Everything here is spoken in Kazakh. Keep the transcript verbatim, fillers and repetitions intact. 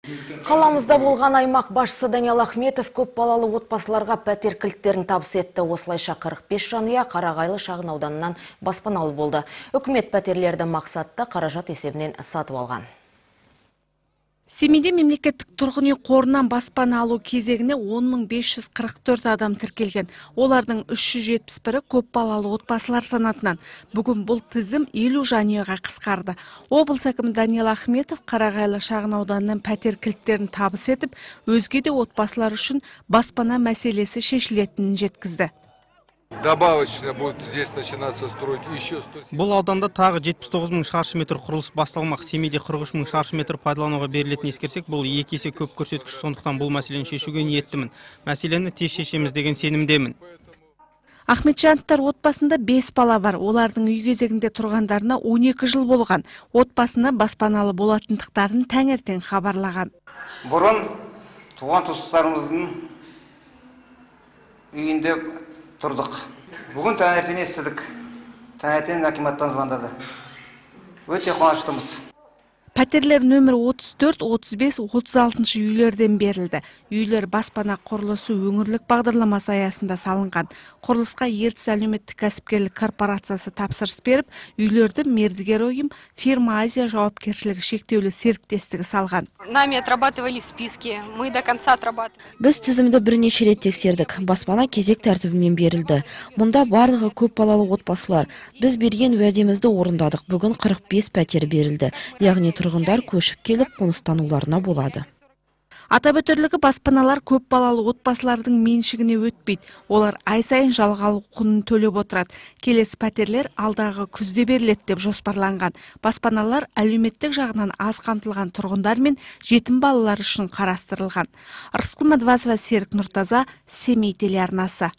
Қаламызда болған аймақ басшысы Даниал Ахметов көп балалы отбасыларға пәтер кілттерін табыс етті. Осылайша қырық бес жанұя Қарағайлы шағын ауданынан баспаналы болды. Үкімет пәтерлерді мақсатты қаражат есебінен сатып алған. Семейде мемлекеттік тұрғын үй қорынан баспана алу кезегіне он мың бес жүз қырық төрт адам тіркелген. Олардың үш жүз жетпіс бірі көп балалы отбасылар санатынан. Бүгін бұл тізім елу жанұяға қысқарды. Облыс әкімі Даниал Ахметов Қарағайлы шағын ауданынан пәтер кілттерін табыс етіп, өзге де отбасылар үшін баспана мәселесі шешілетінін жеткізді. Добавочно будет здесь начинаться строить еще сто. Бұл ауданда тағы жетпіс тоғыз мың шаршы метр құрылыс басталмақ. Семейде қырық үш мың шаршы метр пайдалануға берілетін ескерсек, бұл екі есе көп көрсеткіш, сондықтан бұл мәселені шешуге ниеттімін. Мәселені тез шешеміз деген сенімдемін. Ахметжановтар отбасында бес бала бар. Олардың үй кезегінде тұрғандарына он екі жыл болған. Отбасына баспаналы болатындықтарын таңертең хабарлаған. Бұрын туған туыстарымыздың үйінде тұрдық. Бүгін таңертең естідік. Таңертең акиматтан звондады. Өте қуаныштымыз. Пәтерлер нөмір отыз төрт, отыз бес, отыз алтыншы үйлерден берілді. Үйлер баспана құрылысы өңірлік бағдарламасы аясында салынған. Құрылысқа Ертіс әлеуметтік кәсіпкерлік корпорациясы тапсырыс беріп, үйлерді мердігер ұйым Фирма Азия жауапкершілігі шектеулі серіктестігі салған. Нами отрабатывали списки, мы до конца отрабатывали. Біз тізімді бірнеше рет тексердік. Баспана кезек тәртібімен берілді. Мұнда барлығы көп балалы отбасылар. Біз берген уәдемізді орындадық. Бүгін қырық бес пәтер берілді. Яғни тұрғындар көшіп келіп қоныстануларына болады. Атап өтерлігі баспаналар көп балалы отбасылардың меншігіне өтпейді. Олар ай сайын жалға алу құнын төлеп отырады. Келесі пәтерлер алдағы күзде беріледі деп жоспарланған. Баспаналар әлеуметтік жағынан аз қамтылған тұрғындар мен жетім балалар үшін қарастырылған. Рысқұл Мадвазова, Серік Нұртаза, Семей телеарнасы.